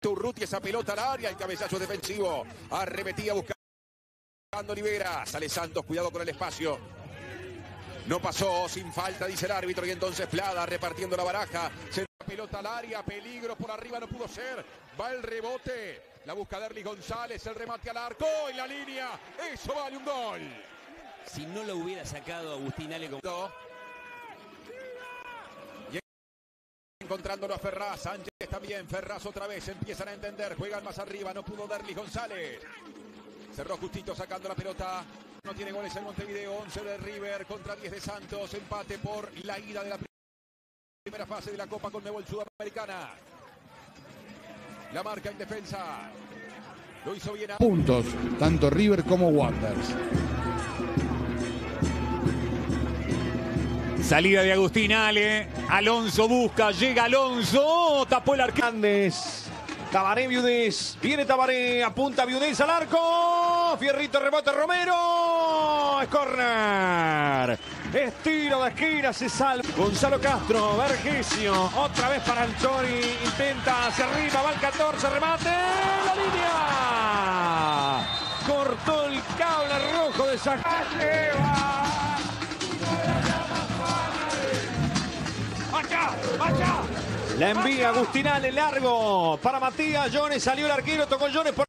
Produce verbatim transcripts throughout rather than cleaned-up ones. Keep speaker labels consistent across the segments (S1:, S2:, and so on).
S1: Urruti esa pelota al área, el cabezazo defensivo. Arremetía buscando Olivera. Sale Santos, cuidado con el espacio. No pasó, sin falta, dice el árbitro. Y entonces Plada repartiendo la baraja. Se la pelota al área, peligro por arriba, no pudo ser. Va el rebote. La busca Derlis González, el remate al arco. En la línea, eso vale un gol.
S2: Si no lo hubiera sacado Agustín Ale como...
S1: Y encontrándolo a Ferraz, Sánchez también. Ferraz otra vez, empiezan a entender. Juegan más arriba, no pudo Derlis González. Cerró justito sacando la pelota. No tiene goles en Montevideo. once de River contra diez de Santos. Empate por la ida de la primera fase de la Copa Conmebol Sudamericana. La marca en defensa. Lo hizo bien. A...
S3: puntos, tanto River como Wanderers.
S4: Salida de Agustín Ale. Alonso busca, llega Alonso. Tapó el arquero.
S5: Tabaré Viudés, viene Tabaré, apunta Viudés al arco, Fierrito, rebote Romero, es córner, es tiro de esquina, se salva, Gonzalo Castro, Vergesio, otra vez para el Chori, intenta, se arriba, va el catorce, remate, la línea, cortó el cable rojo de Sajeva, allá, allá. La envía Agustín Ale largo para Matías Jones, salió el arquero, tocó Jones por...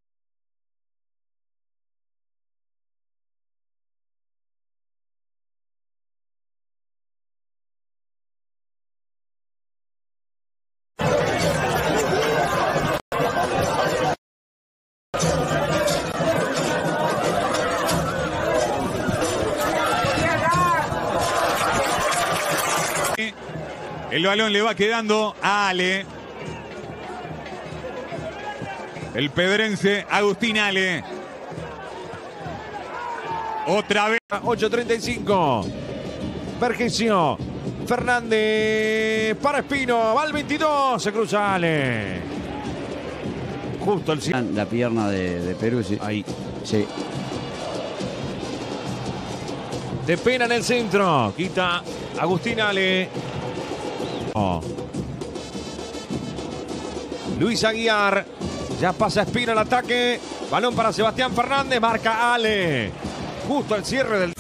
S4: El balón le va quedando a Ale. El pedrense Agustín Ale. Otra vez.
S5: ocho treinta y cinco. Vergesio. Fernández para Espino. Va el veintidós. Se cruza Ale. Justo el cierre.
S6: La pierna de, de Perú. Sí.
S5: Ahí.
S6: Sí.
S5: De pena en el centro. Quita Agustín Ale. Oh. Luis Aguiar. Ya pasa Espino al ataque. Balón para Sebastián Fernández. Marca Ale. Justo al cierre del...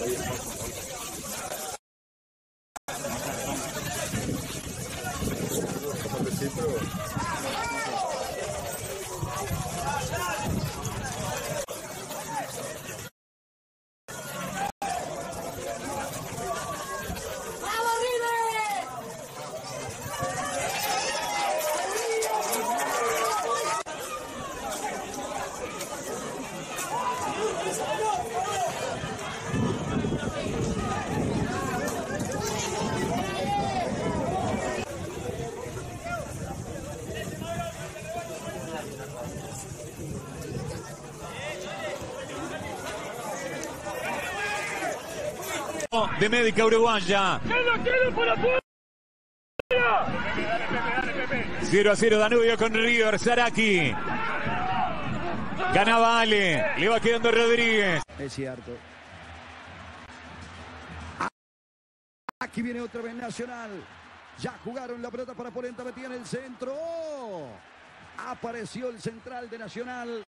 S4: de Médica Uruguaya. cero a cero Danubio con River. Zaraki. Ganaba Ale. Le va quedando Rodríguez.
S7: Es cierto. Aquí viene otra vez Nacional. Ya jugaron la pelota para Polenta. Metía en el centro. Apareció el central de Nacional.